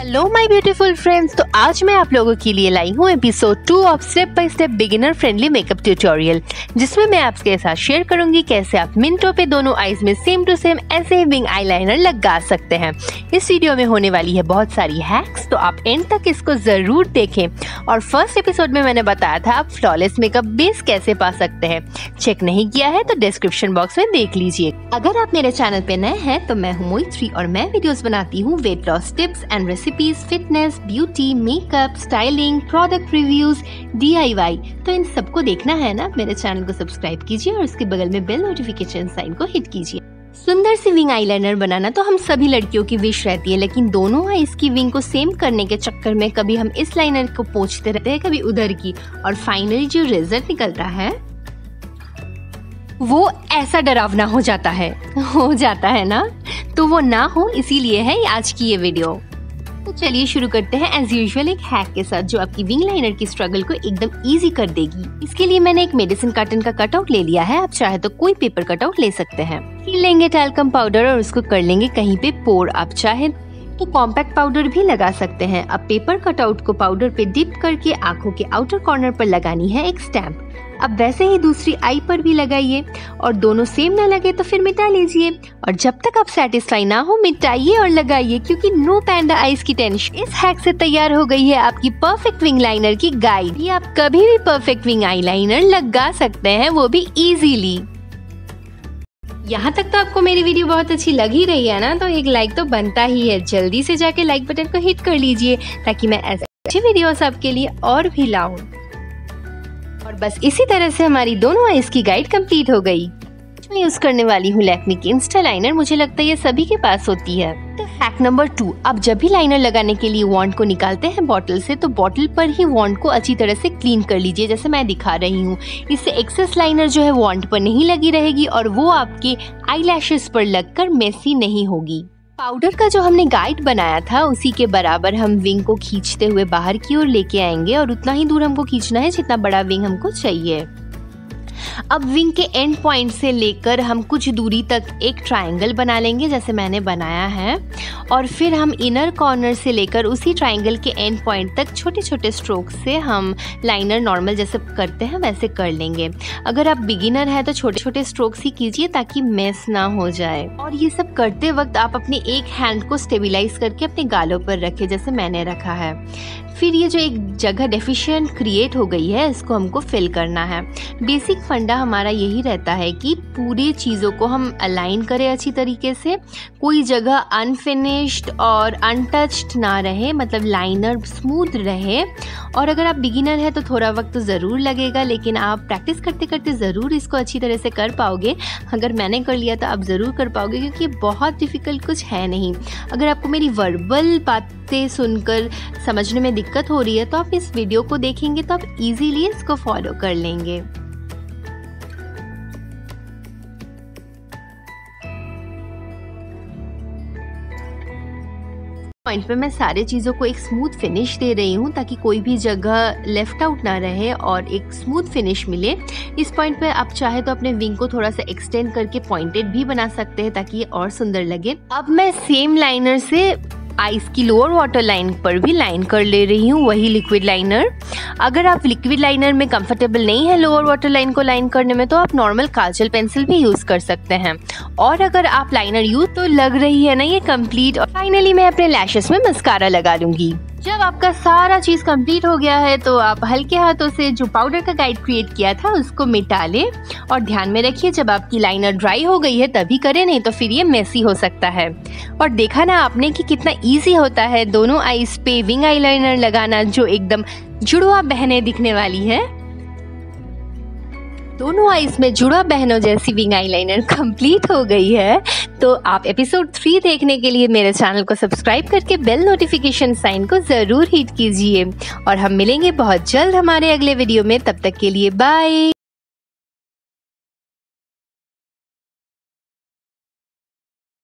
Hello my beautiful friends. तो आज मैं आप लोगों के लिए लाई हूँ episode 2 of step by step beginner friendly makeup tutorial, जिसमें मैं आपके साथ शेयर करूंगी कैसे आप मिनटों पे दोनों आईज में सेम टू सेम ऐसे ही विंग आईलाइनर लगा सकते हैं। इस वीडियो में होने वाली है बहुत सारी हैक्स, तो आप एंड तक इसको जरूर देखें। और फर्स्ट एपिसोड में मैंने बताया था आप फ्लॉलेस मेकअप बेस कैसे पा सकते हैं। चेक नहीं किया है तो डिस्क्रिप्शन बॉक्स में देख लीजिए। अगर आप मेरे चैनल पे नए हैं तो मैं हूँ मोहित्री और मैं वीडियोस बनाती हूँ weight loss tips and recipes, fitness, beauty, makeup, styling, product reviews, DIY। तो इन सबको देखना है ना, मेरे चैनल को सब्सक्राइब कीजिए और उसके बगल में बेल नोटिफिकेशन साइन को हिट कीजिए। सुंदर सी विंग आईलाइनर बनाना तो हम सभी लड़कियों की विश रहती है, लेकिन दोनों आईज की विंग को सेम करने के चक्कर में कभी हम इस लाइनर को पोंछते रहते हैं, कभी उधर की, और फाइनली जो रिजल्ट निकलता है वो ऐसा डरावना हो जाता है ना। तो वो ना हो, इसीलिए है आज की ये वीडियो। तो चलिए शुरू करते हैं एज यूजुअल एक हैक के साथ जो आपकी विंग लाइनर की स्ट्रगल को एकदम इजी कर देगी। इसके लिए मैंने एक मेडिसिन कार्टन का कटआउट ले लिया है। आप चाहे तो कोई पेपर कटआउट ले सकते हैं। फिर लेंगे टैल्कम पाउडर और उसको कर लेंगे कहीं पे पोर। आप चाहे तो कॉम्पैक्ट पाउडर भी लगा सकते हैं। अब पेपर कटआउट को पाउडर पे डिप करके आंखों के आउटर कॉर्नर पर लगानी है एक स्टैम्प। अब वैसे ही दूसरी आई पर भी लगाइए, और दोनों सेम ना लगे तो फिर मिटा लीजिए। और जब तक आप सेटिस्फाई ना हो मिटाइए और लगाइए, क्योंकि नो पैंडा आईज की टेंशन। इस हैक से तैयार हो गई है आपकी परफेक्ट विंग लाइनर की गाइड। ये आप कभी भी परफेक्ट विंग आईलाइनर लगा सकते हैं, वो भी इजीली। यहाँ तक तो आपको मेरी वीडियो बहुत अच्छी लग ही रही है ना, तो एक लाइक तो बनता ही है। जल्दी से जाके लाइक बटन को हिट कर लीजिए ताकि मैं ऐसे अच्छी वीडियोस आपके लिए और भी लाऊं। और बस इसी तरह से हमारी दोनों आईज की गाइड कंप्लीट हो गई। मैं यूज करने वाली हूँ लैक्मे की इंस्टा लाइनर। मुझे लगता है ये सभी के पास होती है। तो हैक नंबर 2, आप जब भी लाइनर लगाने के लिए वॉन्ड को निकालते हैं बॉटल से, तो बॉटल पर ही वॉन्ड को अच्छी तरह से क्लीन कर लीजिए, जैसे मैं दिखा रही हूँ। इससे एक्सेस लाइनर जो है वॉन्ड पर नहीं लगी रहेगी और वो आपके आईलैशेस पर लगकर मेसी नहीं होगी। पाउडर का जो हमने गाइड बनाया था उसी के बराबर हम विंग को खींचते हुए बाहर की ओर लेके आएंगे, और उतना ही दूर हमको खींचना है जितना बड़ा विंग हमको चाहिए। अब विंग के एंड पॉइंट से लेकर हम कुछ दूरी तक एक ट्रायंगल बना लेंगे जैसे मैंने बनाया है, और फिर हम इनर कॉर्नर से लेकर उसी ट्रायंगल के एंड पॉइंट तक छोटे छोटे स्ट्रोक से हम लाइनर नॉर्मल जैसे करते हैं वैसे कर लेंगे। अगर आप बिगिनर हैं तो छोटे छोटे स्ट्रोक्स ही कीजिए ताकि मेस ना हो जाए। और ये सब करते वक्त आप अपने एक हैंड को स्टेबलाइज करके अपने गालों पर रखें जैसे मैंने रखा है। फिर ये जो एक जगह डेफिशिएंट क्रिएट हो गई है इसको हमको फिल करना है। बेसिक फंडा हमारा यही रहता है कि पूरी चीज़ों को हम अलाइन करें अच्छी तरीके से, कोई जगह अनफिनिश्ड और अनटच्ड ना रहे, मतलब लाइनर स्मूथ रहे। और अगर आप बिगिनर है तो थोड़ा वक्त तो ज़रूर लगेगा, लेकिन आप प्रैक्टिस करते करते ज़रूर इसको अच्छी तरह से कर पाओगे। अगर मैंने कर लिया तो आप ज़रूर कर पाओगे, क्योंकि ये बहुत डिफ़िकल्ट कुछ है नहीं। अगर आपको मेरी वर्बल बातें सुनकर समझने में दिक्कत हो रही है तो आप इस वीडियो को देखेंगे तो आप इजीली इसको फॉलो कर लेंगे। पॉइंट पे मैं सारे चीज़ों को एक स्मूथ फिनिश दे रही हूँ ताकि कोई भी जगह लेफ्ट आउट ना रहे और एक स्मूथ फिनिश मिले। इस पॉइंट पे आप चाहे तो अपने विंग को थोड़ा सा एक्सटेंड करके पॉइंटेड भी बना सकते हैं ताकि ये और सुंदर लगे। अब मैं सेम लाइनर से आईज की लोअर वाटर लाइन पर भी लाइन कर ले रही हूँ, वही लिक्विड लाइनर। अगर आप लिक्विड लाइनर में कंफर्टेबल नहीं है लोअर वाटर लाइन को लाइन करने में तो आप नॉर्मल काजल पेंसिल भी यूज कर सकते हैं। और अगर आप लाइनर यूज तो लग रही है ना ये कंप्लीट। और फाइनली मैं अपने लैशेस में मस्कारा लगा लूंगी। जब आपका सारा चीज कंप्लीट हो गया है तो आप हल्के हाथों से जो पाउडर का गाइड क्रिएट किया था उसको मिटा लें। और ध्यान में रखिए जब आपकी लाइनर ड्राई हो गई है तभी करें, नहीं तो फिर ये मेसी हो सकता है। और देखा ना आपने कि कितना इजी होता है दोनों आईज पे विंग आईलाइनर लगाना, जो एकदम जुड़वा बहनें दिखने वाली है। दोनों आईज में जुड़ा बहनों जैसी विंग आईलाइनर कंप्लीट हो गई है। तो आप एपिसोड 3 देखने के लिए मेरे चैनल को सब्सक्राइब करके बेल नोटिफिकेशन साइन को जरूर हिट कीजिए। और हम मिलेंगे बहुत जल्द हमारे अगले वीडियो में। तब तक के लिए बाय।